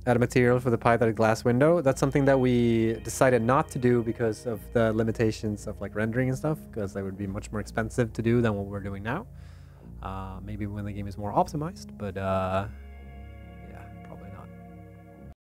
add a material for the pipe-dotted glass window. That's something that we decided not to do because of the limitations of like rendering and stuff, because that would be much more expensive to do than what we're doing now. Maybe when the game is more optimized, but